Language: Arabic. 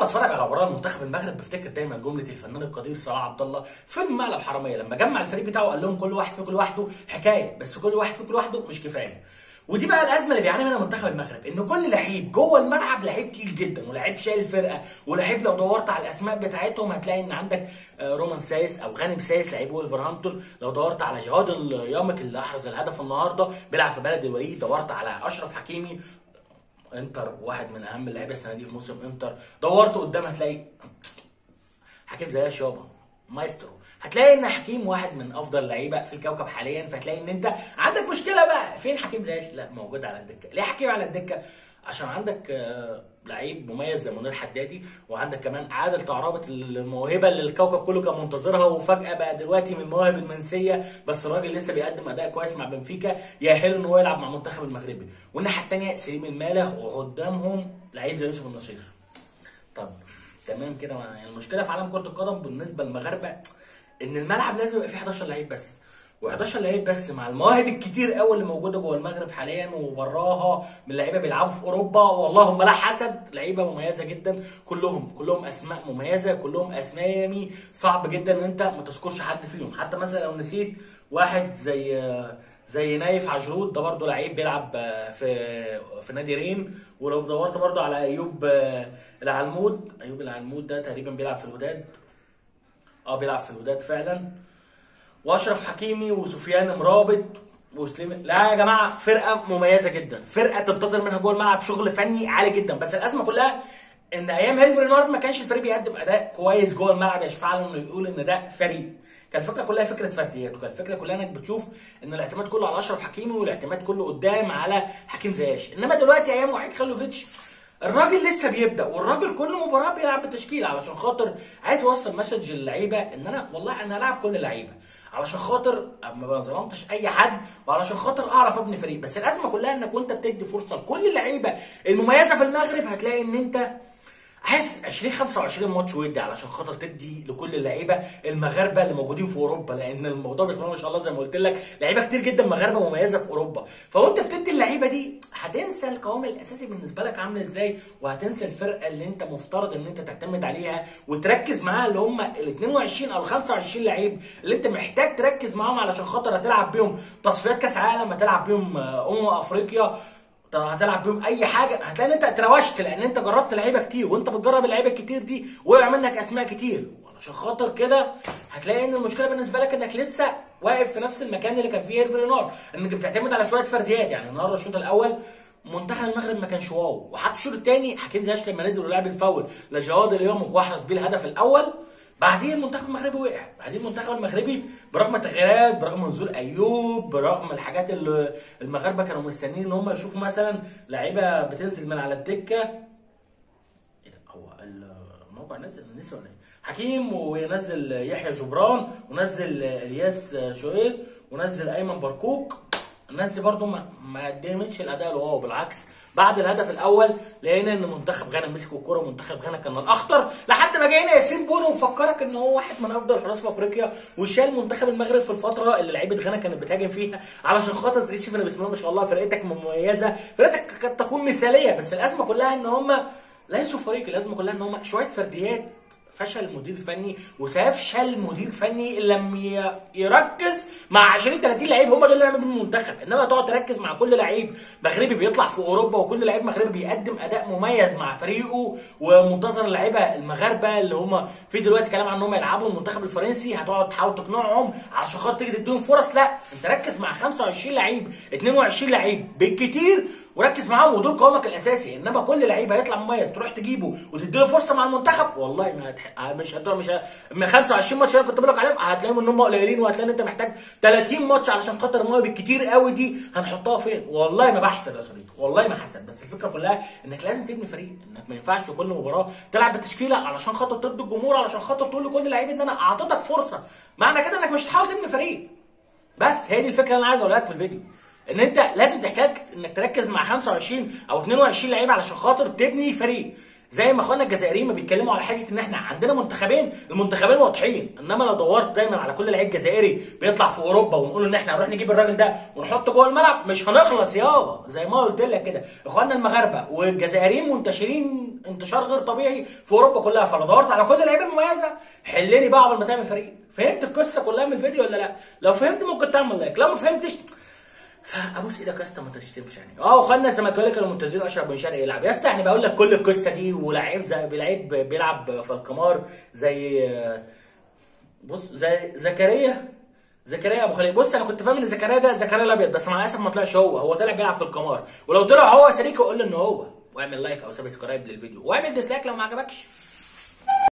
اتفرج على مباراه منتخب المغرب بفتكر دايما جمله الفنان القدير صلاح عبد الله في المقلب حراميه لما جمع الفريق بتاعه قال لهم كل واحد فيكم لوحده حكايه، بس كل واحد فيكم لوحده مش كفايه. ودي بقى الازمه اللي بيعاني منها منتخب المغرب، ان كل لعيب جوه الملعب لعيب تقيل جدا ولعيب شايل الفرقه، ولعيب لو دورت على الاسماء بتاعتهم هتلاقي ان عندك رومان سايس او غانم سايس لعيب ولفرهامبتون، لو دورت على جهاد اليامك اللي احرز الهدف النهارده بيلعب في بلد الوليد، دورت على اشرف حكيمي انتر واحد من اهم اللعيبه السنه دي في موسم انتر، دورت قدام هتلاقي حكيم زياش يابا مايسترو، هتلاقي ان حكيم واحد من افضل اللعيبه في الكوكب حاليا، فهتلاقي ان انت عندك مشكله بقى فين حكيم زياش؟ لا موجود على الدكه. ليه حكيم على الدكه؟ عشان عندك لعيب مميز زي منير حدادي، وعندك كمان عادل تعرابط الموهبه اللي الكوكب كله كان منتظرها، وفجاه بقى دلوقتي من المواهب المنسيه، بس الراجل لسه بيقدم اداء كويس مع بنفيكا يأهله ان هو يلعب مع المنتخب المغربي. والناحيه الثانيه سليم المالح، وقدامهم لعيب زي يوسف النصير. طب تمام كده، يعني المشكله في عالم كره القدم بالنسبه للمغاربه ان الملعب لازم يبقى فيه 11 لعيب بس، و11 لعيب بس مع المواهب الكتير قوي اللي موجوده جوه المغرب حاليا وبراها من لعيبه بيلعبوا في اوروبا، واللهم لا حسد، لعيبه مميزه جدا، كلهم اسماء مميزه، كلهم اسامي صعب جدا ان انت ما تذكرش حد فيهم. حتى مثلا لو نسيت واحد زي نايف عجرود، ده برضه لعيب بيلعب في نادي رين. ولو دورت برضه على ايوب العلمود ده تقريبا بيلعب في الوداد، بيلعب في الوداد فعلا. واشرف حكيمي وسفيان مرابط وسليم. لا يا جماعه، فرقه مميزه جدا، فرقه تنتظر منها جوه الملعب شغل فني عالي جدا. بس الازمه كلها ان ايام هيلفي رينارد ما كانش الفريق بيقدم اداء كويس جوه الملعب يشفع له انه يقول ان ده فريق. كان الفكره كلها فكره فرديات، وكان الفكره كلها انك بتشوف ان الاعتماد كله على اشرف حكيمي والاعتماد كله قدام على حكيم زياش. انما دلوقتي ايام وحيد خلوفيتش الراجل لسه بيبدا، والراجل كل مباراه بيلعب بالتشكيل علشان خاطر عايز يوصل مسج للعيبه ان انا والله انا هلاعب كل اللعيبه علشان خاطر ما بظلمتش اي حد، وعلشان خاطر اعرف ابني فريق. بس الازمه كلها انك وانت بتدي فرصه لكل اللعيبه المميزه في المغرب هتلاقي ان انت عايز 25 ماتش ودي علشان خاطر تدي لكل اللعيبه المغاربه اللي موجودين في اوروبا، لان الموضوع بسم الله ما شاء الله زي ما قلت لك لعيبه كتير جدا مغاربه مميزه في اوروبا. فوانت بتدي اللعيبه دي هتنسى القوام الاساسي بالنسبه لك عامل ازاي، وهتنسى الفرقه اللي انت مفترض ان انت تعتمد عليها وتركز معاها، اللي هم ال 22 او ال 25 لعيب اللي انت محتاج تركز معاهم علشان خاطر هتلعب بيهم تصفيات كاس عالم، هتلعب بيهم افريقيا، هتلعب بيهم اي حاجه. هتلاقي ان انت اتروشت لان انت جربت لعيبه كتير، وانت بتجرب اللعيبه الكتير دي وقع منك اسماء كتير، وعشان خاطر كده هتلاقي ان المشكله بالنسبه لك انك لسه واقف في نفس المكان اللي كان فيه هيرفي رينار، انك بتعتمد على شويه فرديات. يعني النهارده الشوط الاول منتخب المغرب ما كانش واو، وحتى الشوط الثاني حكيم زياش لما نزل ولعب الفاول لجواد اليوم واحرز بيه الهدف الاول، بعدين المنتخب المغربي وقع. بعدين المنتخب المغربي برغم التغييرات، برغم نزول ايوب، برغم الحاجات اللي المغاربه كانوا مستنيين ان هم يشوفوا مثلا لعيبه بتنزل من على الدكه. ايه ده، هو الموقع نزل ولا ايه؟ حكيم، ونزل يحيى جبران، ونزل الياس شويل، ونزل ايمن بركوك. الناس دي برضو ما قدمتش الاداء الواو، بالعكس بعد الهدف الاول لقينا ان منتخب غانا مسك الكوره، ومنتخب غانا كان الاخطر لحد ما جاينا ياسين بونو وفكرك ان هو واحد من افضل الحراس في افريقيا، وشال منتخب المغرب في الفتره اللي لعيبه غانا كانت بتهاجم فيها علشان خاطر تكتشف ان بسم الله ما شاء الله فرقتك مميزه، فرقتك قد تكون مثاليه. بس الازمه كلها ان هم ليسوا فريق، الازمه كلها ان هم شويه فرديات. فشل مدير فني وسيفشل مدير فني لما يركز مع 20 30 لعيب هم دول اللي عملوا المنتخب. انما تقعد تركز مع كل لعيب مغربي بيطلع في اوروبا، وكل لعيب مغربي بيقدم اداء مميز مع فريقه، ومنتظر اللعيبه المغاربه اللي هم في دلوقتي كلام عن ان هم يلعبوا المنتخب الفرنسي، هتقعد تحاول تقنعهم علشان خاطر تيجي تديهم فرص. لا، انت ركز مع 25 لعيب 22 لعيب بالكتير وركز معاهم، ودول قوامك الاساسي. انما كل لعيب هيطلع مميز تروح تجيبه وتديله فرصه مع المنتخب، والله مش 25 ماتش اللي كنت بقول لك عليهم هتلاقيهم ان هم قليلين، وهتلاقي انت محتاج 30 ماتش علشان خاطر المواهب الكتير قوي دي هنحطها فين. والله ما بحسب يا صديقي، والله ما حسب. بس الفكره كلها انك لازم تبني فريق، انك ما ينفعش في كل مباراه تلعب بالتشكيله علشان خاطر ترضي الجمهور، علشان خاطر تقول لكل لعيب ان انا اعطيتك فرصه، معنى كده انك مش هتحاول تبني فريق. بس هي دي الفكره اللي انا عايز اقولها لك في الفيديو، ان انت لازم تحتاج انك تركز مع 25 او 22 لعيب علشان خاطر تبني فريق. زي ما اخواننا الجزائريين ما بيتكلموا على حته ان احنا عندنا منتخبين، المنتخبين واضحين، انما لو دورت دايما على كل لعيب جزائري بيطلع في اوروبا ونقول ان احنا هنروح نجيب الراجل ده ونحطه جوه الملعب مش هنخلص يابا. زي ما قلت لك كده اخواننا المغاربه والجزائريين منتشرين انتشار غير طبيعي في اوروبا كلها، فلو دورت على كل اللعيبه المميزه حلني بقى قبل ما تعمل فريق. فهمت القصه كلها من الفيديو ولا لا؟ لو فهمت ممكن تعمل لايك، لو ما فهمتش فابوس ايدك يا اسطى ما تشتمش يعني. واخواننا الزملكاويه كانوا منتظرين اشرف بن شرقي يلعب يا اسطى، يعني بقول لك كل القصه دي ولاعيب زي لعيب بيلعب في القمار زي بص زي زكريا ابو خليل. بص انا كنت فاهم ان زكريا ده زكريا الابيض، بس مع الاسف ما طلعش هو طلع بيلعب في القمار، ولو طلع هو سريكه قول له ان هو، واعمل لايك او سبسكرايب للفيديو واعمل ديسلايك لو ما عجبكش.